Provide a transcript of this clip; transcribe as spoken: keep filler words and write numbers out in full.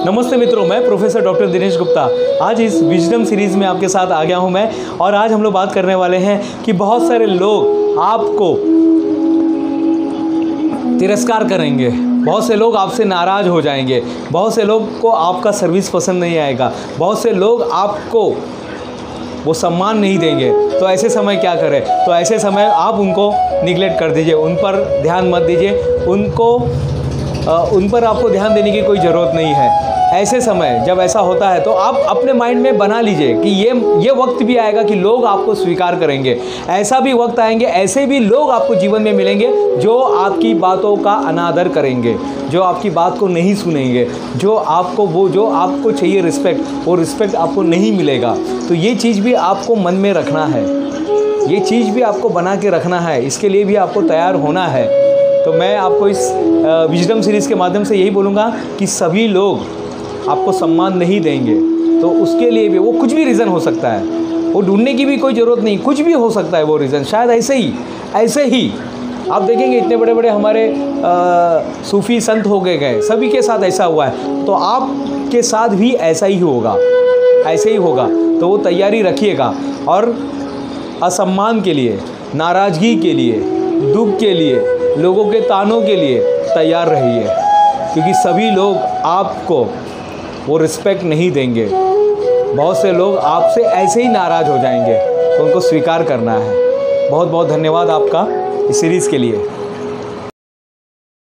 नमस्ते मित्रों, मैं प्रोफेसर डॉक्टर दिनेश गुप्ता आज इस विजडम सीरीज़ में आपके साथ आ गया हूं मैं। और आज हम लोग बात करने वाले हैं कि बहुत सारे लोग आपको तिरस्कार करेंगे, बहुत से लोग आपसे नाराज़ हो जाएंगे, बहुत से लोग को आपका सर्विस पसंद नहीं आएगा, बहुत से लोग आपको वो सम्मान नहीं देंगे। तो ऐसे समय क्या करें? तो ऐसे समय आप उनको निगलेक्ट कर दीजिए, उन पर ध्यान मत दीजिए, उनको उन पर आपको ध्यान देने की कोई ज़रूरत नहीं है। ऐसे समय जब ऐसा होता है तो आप अपने माइंड में बना लीजिए कि ये ये वक्त भी आएगा कि लोग आपको स्वीकार करेंगे। ऐसा भी वक्त आएंगे, ऐसे भी लोग आपको जीवन में मिलेंगे जो आपकी बातों का अनादर करेंगे, जो आपकी बात को नहीं सुनेंगे, जो आपको वो जो आपको चाहिए रिस्पेक्ट, वो रिस्पेक्ट आपको नहीं मिलेगा। तो ये चीज़ भी आपको मन में रखना है, ये चीज़ भी आपको बना के रखना है, इसके लिए भी आपको तैयार होना है। तो मैं आपको इस विजडम सीरीज़ के माध्यम से यही बोलूँगा कि सभी लोग आपको सम्मान नहीं देंगे, तो उसके लिए भी वो कुछ भी रीज़न हो सकता है, वो ढूंढने की भी कोई ज़रूरत नहीं, कुछ भी हो सकता है वो रीज़न। शायद ऐसे ही ऐसे ही आप देखेंगे इतने बड़े बड़े हमारे आ, सूफ़ी संत हो गए गए, सभी के साथ ऐसा हुआ है, तो आपके साथ भी ऐसा ही होगा, ऐसे ही होगा। तो वो तैयारी रखिएगा और असम्मान के लिए, नाराज़गी के लिए, दुख के लिए, लोगों के तानों के लिए तैयार रहिए, क्योंकि सभी लोग आपको वो रिस्पेक्ट नहीं देंगे। बहुत से लोग आपसे ऐसे ही नाराज़ हो जाएंगे, तो उनको स्वीकार करना है। बहुत बहुत धन्यवाद आपका इस सीरीज़ के लिए।